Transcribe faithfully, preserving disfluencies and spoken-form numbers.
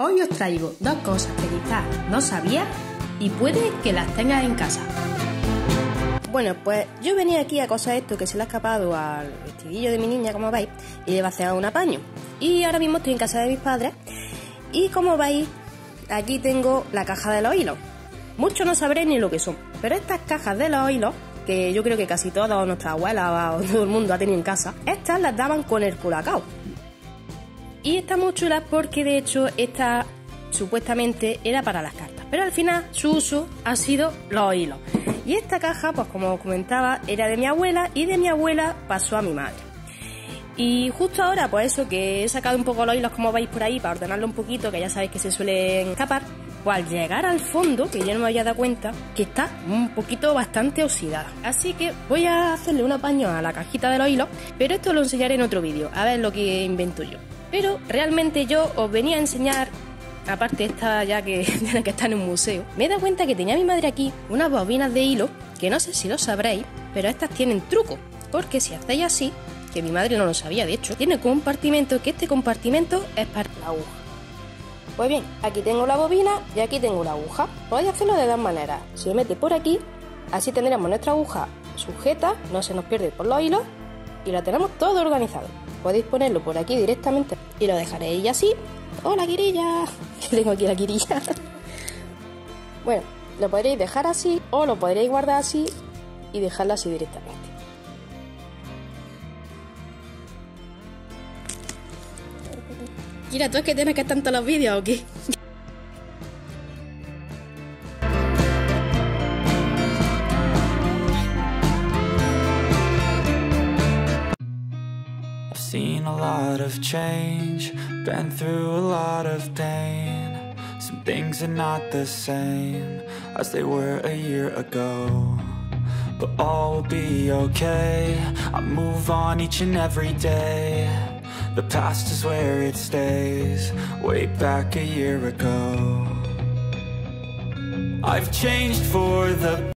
Hoy os traigo dos cosas que quizás no sabías y puede que las tengas en casa. Bueno, pues yo venía aquí a coser esto que se le ha escapado al vestidillo de mi niña, como veis, y le va a hacer un apaño. Y ahora mismo estoy en casa de mis padres y como veis, aquí tengo la caja de los hilos. Muchos no sabréis ni lo que son, pero estas cajas de los hilos, que yo creo que casi todas nuestras abuelas o todo el mundo ha tenido en casa, estas las daban con el Colacao. Y están muy chulas porque de hecho esta supuestamente era para las cartas, pero al final su uso ha sido los hilos. Y esta caja, pues como os comentaba, era de mi abuela y de mi abuela pasó a mi madre. Y justo ahora, pues eso, que he sacado un poco los hilos como veis por ahí para ordenarlo un poquito, que ya sabéis que se suelen escapar, pues al llegar al fondo, que yo no me había dado cuenta, que está un poquito bastante oxidada. Así que voy a hacerle un apaño a la cajita de los hilos, pero esto lo enseñaré en otro vídeo, a ver lo que invento yo. Pero realmente yo os venía a enseñar, aparte esta ya que tiene que estar en un museo, me he dado cuenta que tenía mi madre aquí unas bobinas de hilo, que no sé si lo sabréis, pero estas tienen truco, porque si hacéis así, que mi madre no lo sabía de hecho, tiene compartimento, que este compartimento es para la aguja. Pues bien, aquí tengo la bobina y aquí tengo la aguja. Podéis hacerlo de dos maneras. Se mete por aquí, así tendremos nuestra aguja sujeta, no se nos pierde por los hilos y la tenemos todo organizado. Podéis ponerlo por aquí directamente y lo dejaréis así. ¡Hola, Quirilla! Que tengo aquí la Quirilla. Bueno, lo podréis dejar así o lo podréis guardar así y dejarlo así directamente. Mira, ¿tú es que tienes que estar en todos los vídeos o qué? I've seen a lot of change, been through a lot of pain. Some things are not the same as they were a year ago, but all will be okay. I move on each and every day. The past is where it stays, way back a year ago. I've changed for the